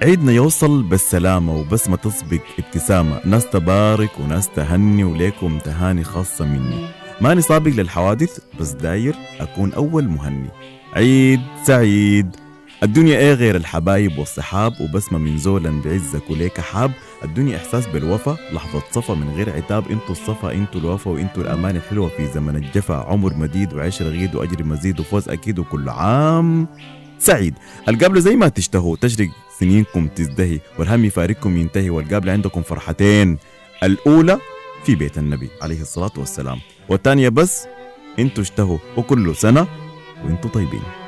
عيدنا يوصل بالسلامة وبسمة تسبق ابتسامة، ناس تبارك وناس تهني وليكم تهاني خاصة مني. ماني سابق للحوادث بس داير أكون أول مهني. عيد سعيد. الدنيا ايه غير الحبايب والصحاب وبسمة من زولا بعزك وليك حاب. الدنيا إحساس بالوفا، لحظة صفا من غير عتاب. انتوا الصفا انتوا الوفا وانتوا الأمان الحلوة في زمن الجفا. عمر مديد وعيش رغيد وأجر مزيد وفوز أكيد وكل عام سعيد. القابلة زي ما تشتهوا تشرق سنينكم تزدهي والهم يفارقكم ينتهي. والقابلة عندكم فرحتين، الأولى في بيت النبي عليه الصلاة والسلام، والثانية بس انتوا اشتهوا. وكل سنة وانتوا طيبين.